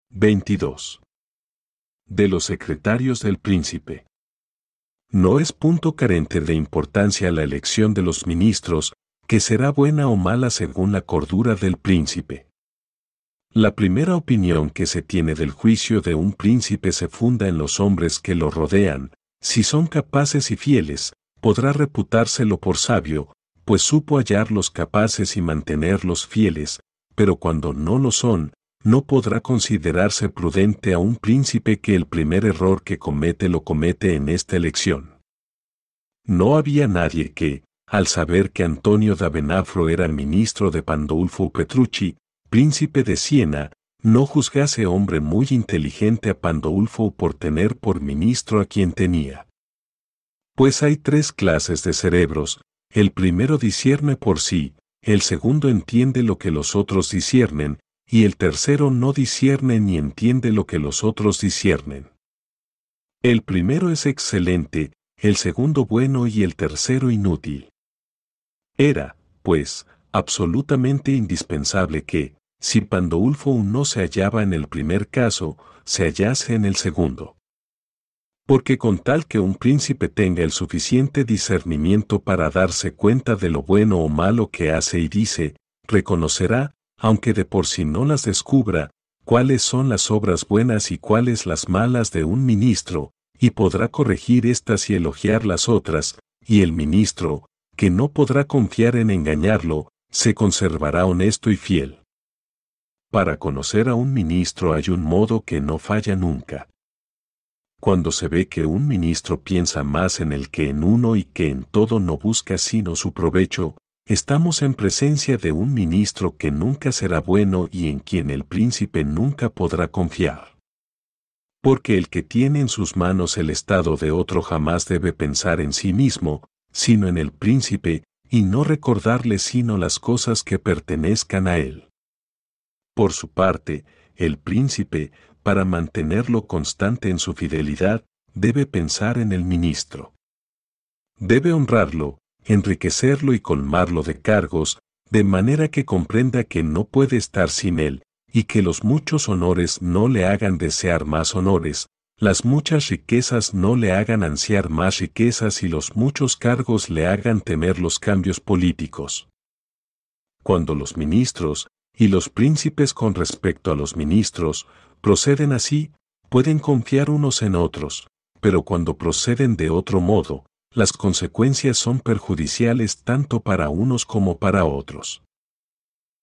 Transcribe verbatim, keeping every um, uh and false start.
veintidós. De los secretarios del príncipe. No es punto carente de importancia la elección de los ministros, que será buena o mala según la cordura del príncipe. La primera opinión que se tiene del juicio de un príncipe se funda en los hombres que lo rodean. Si son capaces y fieles, podrá reputárselo por sabio, pues supo hallarlos capaces y mantenerlos fieles, pero cuando no lo son, no podrá considerarse prudente a un príncipe que el primer error que comete lo comete en esta elección. No había nadie que, al saber que Antonio da Venafro era ministro de Pandolfo Petrucci, príncipe de Siena, no juzgase hombre muy inteligente a Pandolfo por tener por ministro a quien tenía. Pues hay tres clases de cerebros, el primero discierne por sí, el segundo entiende lo que los otros disciernen, y el tercero no discierne ni entiende lo que los otros disciernen. El primero es excelente, el segundo bueno y el tercero inútil. Era, pues, absolutamente indispensable que, si Pandolfo no se hallaba en el primer caso, se hallase en el segundo. Porque con tal que un príncipe tenga el suficiente discernimiento para darse cuenta de lo bueno o malo que hace y dice, reconocerá, aunque de por sí no las descubra, cuáles son las obras buenas y cuáles las malas de un ministro, y podrá corregir éstas y elogiar las otras, y el ministro, que no podrá confiar en engañarlo, se conservará honesto y fiel. Para conocer a un ministro hay un modo que no falla nunca. Cuando se ve que un ministro piensa más en el que en uno y que en todo no busca sino su provecho, estamos en presencia de un ministro que nunca será bueno y en quien el príncipe nunca podrá confiar. Porque el que tiene en sus manos el estado de otro jamás debe pensar en sí mismo, sino en el príncipe, y no recordarle sino las cosas que pertenezcan a él. Por su parte, el príncipe, para mantenerlo constante en su fidelidad, debe pensar en el ministro. Debe honrarlo, enriquecerlo y colmarlo de cargos, de manera que comprenda que no puede estar sin él, y que los muchos honores no le hagan desear más honores, las muchas riquezas no le hagan ansiar más riquezas y los muchos cargos le hagan temer los cambios políticos. Cuando los ministros, y los príncipes con respecto a los ministros, proceden así, pueden confiar unos en otros, pero cuando proceden de otro modo, las consecuencias son perjudiciales tanto para unos como para otros.